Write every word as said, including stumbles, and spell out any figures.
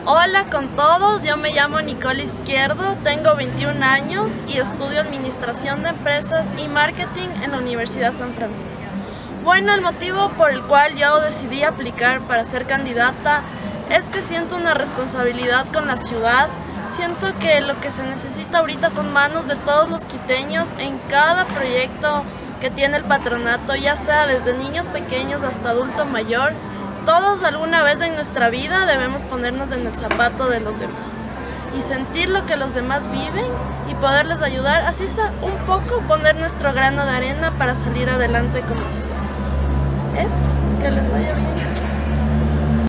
Hola con todos, yo me llamo Nicole Izquierdo, tengo veintiún años y estudio Administración de Empresas y Marketing en la Universidad San Francisco. Bueno, el motivo por el cual yo decidí aplicar para ser candidata es que siento una responsabilidad con la ciudad. Siento que lo que se necesita ahorita son manos de todos los quiteños en cada proyecto que tiene el patronato, ya sea desde niños pequeños hasta adulto mayor. Todos alguna vez en nuestra vida debemos ponernos en el zapato de los demás y sentir lo que los demás viven y poderles ayudar, así sea un poco, poner nuestro grano de arena para salir adelante como ciudad. Eso, que les vaya bien.